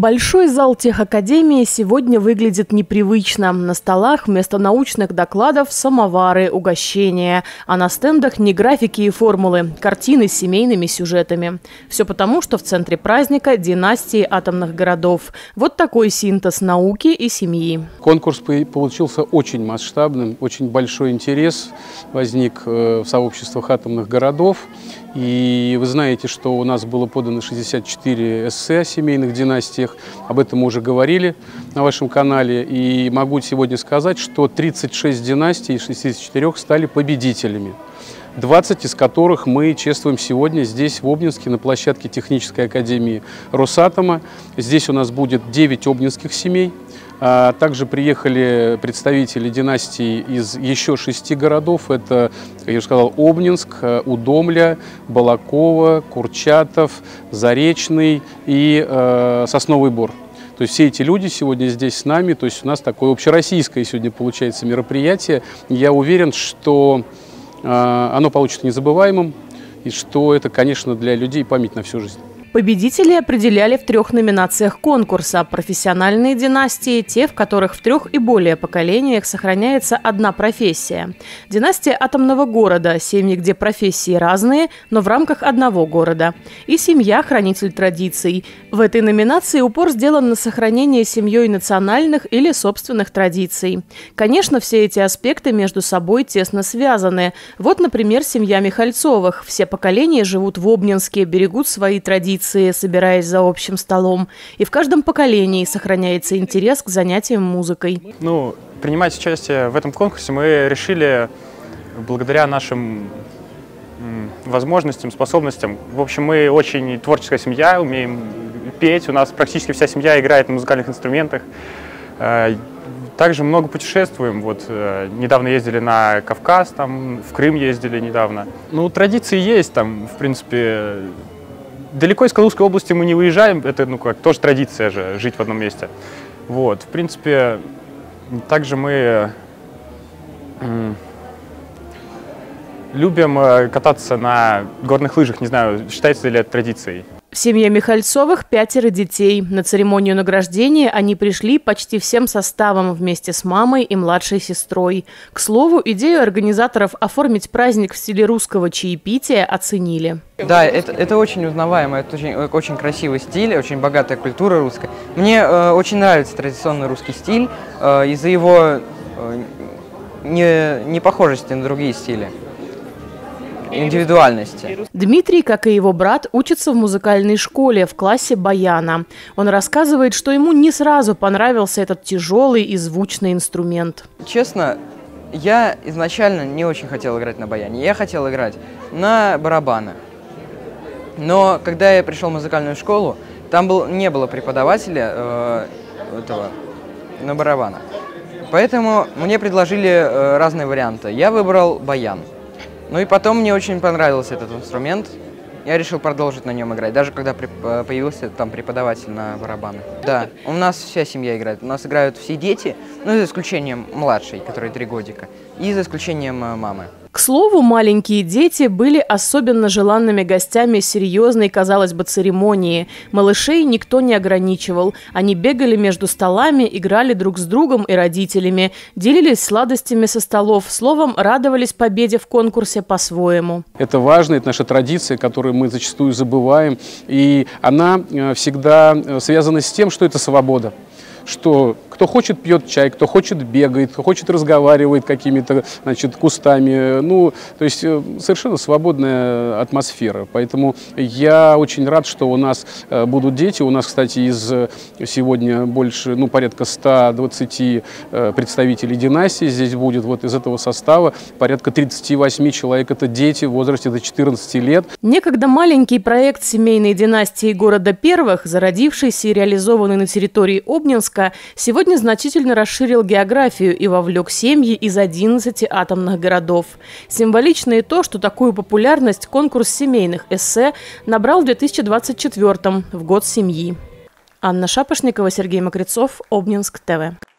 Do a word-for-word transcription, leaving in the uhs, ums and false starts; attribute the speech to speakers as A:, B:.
A: Большой зал техакадемии сегодня выглядит непривычно. На столах вместо научных докладов самовары, угощения, а на стендах не графики и формулы, картины с семейными сюжетами. Все потому, что в центре праздника династии атомных городов. Вот такой синтез науки и семьи.
B: Конкурс получился очень масштабным, очень большой интерес возник в сообществах атомных городов. И вы знаете, что у нас было подано шестьдесят четыре эссе о семейных династиях. Об этом мы уже говорили на вашем канале. И могу сегодня сказать, что тридцать шесть династий из шестидесяти четырёх стали победителями. двадцать из которых мы чествуем сегодня здесь, в Обнинске, на площадке Технической академии Росатома. Здесь у нас будет девять обнинских семей. Также приехали представители династий из еще шести городов. Это, как я уже сказал, Обнинск, Удомля, Балаково, Курчатов, Заречный и э, Сосновый Бор. То есть все эти люди сегодня здесь с нами. То есть у нас такое общероссийское сегодня получается мероприятие. Я уверен, что э, оно получится незабываемым и что это, конечно, для людей память на всю жизнь.
A: Победителей определяли в трех номинациях конкурса. Профессиональные династии – те, в которых в трех и более поколениях сохраняется одна профессия. Династия атомного города – семьи, где профессии разные, но в рамках одного города. И семья – хранитель традиций. В этой номинации упор сделан на сохранение семьей национальных или собственных традиций. Конечно, все эти аспекты между собой тесно связаны. Вот, например, семья Михальцовых. Все поколения живут в Обнинске, берегут свои традиции, собираясь за общим столом. И в каждом поколении сохраняется интерес к занятиям музыкой.
C: Ну, принимать участие в этом конкурсе мы решили благодаря нашим возможностям, способностям. В общем, мы очень творческая семья, умеем петь. У нас практически вся семья играет на музыкальных инструментах. Также много путешествуем. Вот недавно ездили на Кавказ, там, в Крым ездили недавно. Ну, традиции есть там, в принципе. Далеко из Калужской области мы не выезжаем, это ну, как, тоже традиция же, жить в одном месте. Вот, в принципе, также мы любим кататься на горных лыжах, не знаю, считается ли это традицией.
A: В семье Михальцовых пятеро детей. На церемонию награждения они пришли почти всем составом вместе с мамой и младшей сестрой. К слову, идею организаторов оформить праздник в стиле русского чаепития оценили.
D: Да, это, это очень узнаваемо, это очень, очень красивый стиль, очень богатая культура русская. Мне э, очень нравится традиционный русский стиль э, из-за его э, не, непохожести на другие стили. Индивидуальности.
A: Дмитрий, как и его брат, учится в музыкальной школе в классе баяна. Он рассказывает, что ему не сразу понравился этот тяжелый и звучный инструмент.
D: Честно, я изначально не очень хотел играть на баяне. Я хотел играть на барабанах. Но когда я пришел в музыкальную школу, там был, не было преподавателя э, этого, на барабанах. Поэтому мне предложили э, разные варианты. Я выбрал баян. Ну и потом мне очень понравился этот инструмент. Я решил продолжить на нем играть, даже когда появился там преподаватель на барабанах. Да, у нас вся семья играет. У нас играют все дети, ну за исключением младшей, которой три годика, и за исключением мамы.
A: К слову, маленькие дети были особенно желанными гостями серьезной, казалось бы, церемонии. Малышей никто не ограничивал. Они бегали между столами, играли друг с другом и родителями, делились сладостями со столов, словом, радовались победе в конкурсе по-своему.
B: Это важно, это наша традиция, которую мы зачастую забываем. И она всегда связана с тем, что это свобода. Что кто хочет, пьет чай, кто хочет, бегает, кто хочет, разговаривает какими-то, значит, кустами. Ну, то есть совершенно свободная атмосфера. Поэтому я очень рад, что у нас будут дети. У нас, кстати, из сегодня больше, ну, порядка ста двадцати представителей династии здесь будет. Вот из этого состава порядка тридцати восьми человек – это дети в возрасте до четырнадцати лет.
A: Некогда маленький проект семейной династии города Первых, зародившийся и реализованный на территории Обнинска, сегодня значительно расширил географию и вовлек семьи из одиннадцати атомных городов. Символично и то, что такую популярность конкурс семейных эссе набрал в две тысячи двадцать четвёртом, в год семьи. Анна Шапошникова, Сергей Мокрицов, Обнинск ТВ.